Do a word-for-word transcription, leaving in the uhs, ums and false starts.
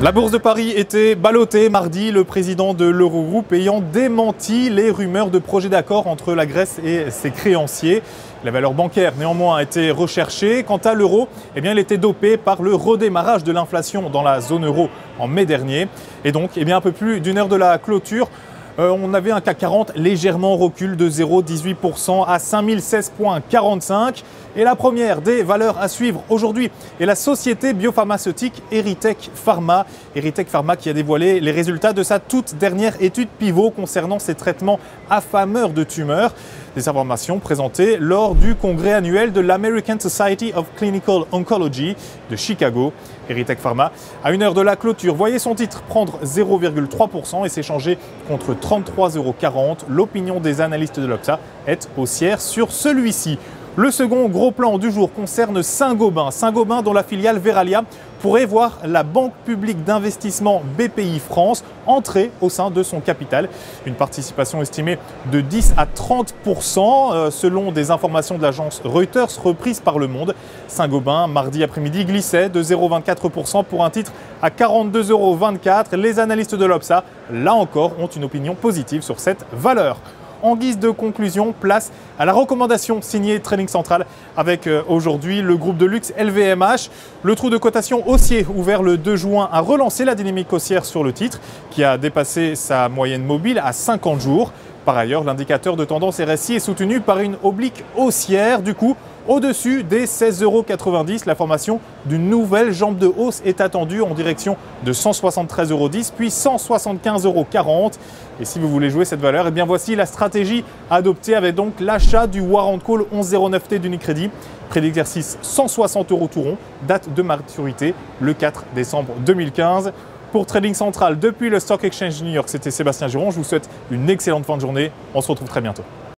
La bourse de Paris était ballottée mardi, le président de l'Eurogroupe ayant démenti les rumeurs de projet d'accord entre la Grèce et ses créanciers. La valeur bancaire néanmoins a été recherchée. Quant à l'euro, eh bien, il était dopé par le redémarrage de l'inflation dans la zone euro en mai dernier. Et donc, eh bien, un peu plus d'une heure de la clôture, Euh, on avait un C A C quarante légèrement en recul de zéro virgule dix-huit pour cent à cinq mille seize virgule quarante-cinq. Et la première des valeurs à suivre aujourd'hui est la société biopharmaceutique Erytech Pharma. Erytech Pharma qui a dévoilé les résultats de sa toute dernière étude pivot concernant ses traitements affameurs de tumeurs. Des informations présentées lors du congrès annuel de l'American Society of Clinical Oncology de Chicago. Erytech Pharma, à une heure de la clôture, voyait son titre prendre zéro virgule trois pour cent et s'échanger contre trente-trois euros quarante. L'opinion des analystes de l'O P S A est haussière sur celui-ci. Le second gros plan du jour concerne Saint-Gobain. Saint-Gobain dont la filiale Verallia pourrait voir la banque publique d'investissement B P I France entrer au sein de son capital. Une participation estimée de dix à trente pour cent euh, selon des informations de l'agence Reuters reprises par Le Monde. Saint-Gobain, mardi après-midi, glissait de zéro virgule vingt-quatre pour cent pour un titre à quarante-deux euros vingt-quatre. Les analystes de l'O P S A, là encore, ont une opinion positive sur cette valeur. En guise de conclusion, place à la recommandation signée Trading Central avec euh, aujourd'hui le groupe de luxe L V M H. Le trou de cotation haussier ouvert le deux juin a relancé la dynamique haussière sur le titre qui a dépassé sa moyenne mobile à cinquante jours. Par ailleurs, l'indicateur de tendance R S I est soutenu par une oblique haussière. Du coup, au-dessus des seize euros quatre-vingt-dix, la formation d'une nouvelle jambe de hausse est attendue en direction de cent soixante-treize euros dix puis cent soixante-quinze euros quarante. Et si vous voulez jouer cette valeur, eh bien voici la stratégie adoptée avec donc l'achat du Warrant Call onze zéro neuf T d'Unicredit. Prix d'exercice cent soixante euros tout rond, date de maturité le quatre décembre deux mille quinze. Pour Trading Central, depuis le Stock Exchange New York, c'était Sébastien Giron. Je vous souhaite une excellente fin de journée. On se retrouve très bientôt.